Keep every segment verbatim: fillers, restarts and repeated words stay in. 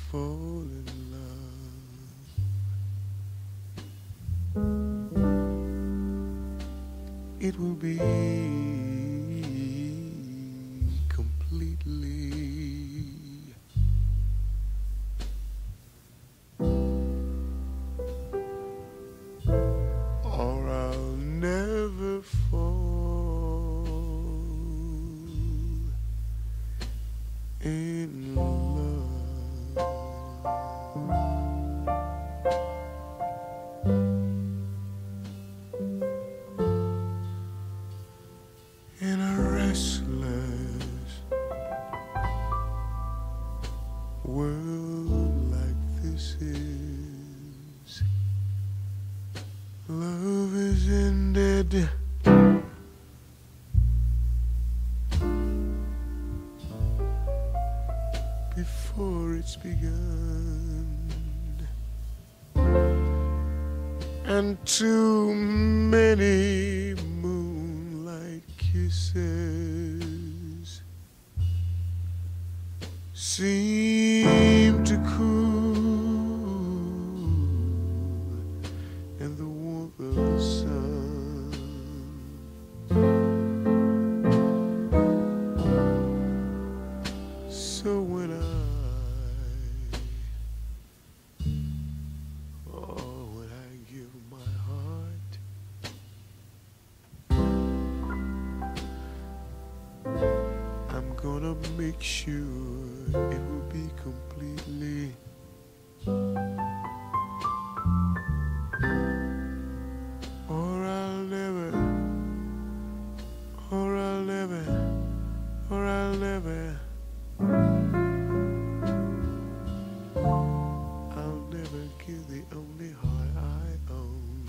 fall in love. It will be completely, or I'll never fall in love. In a restless world like this is, love is ended before it's begun, and too many moonlight kisses seem to cool in the warmth of the sun. So when I, oh, when I give my heart, I'm gonna make sure it will be completely, or I'll never, or I'll never, or I'll never, I'll never give the only heart I own.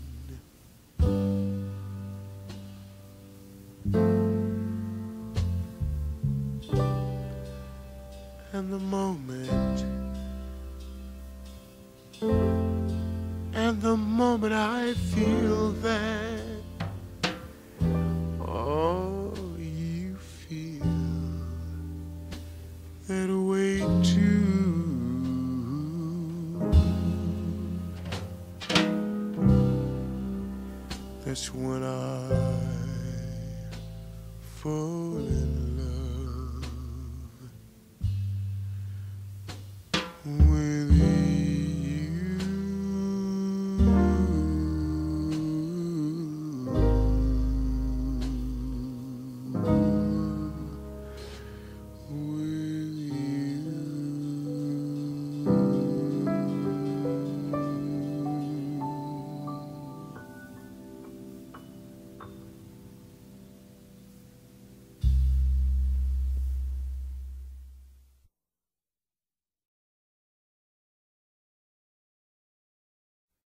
And the moment, and the moment I feel that, oh, you feel that way too, that's when I fall in love.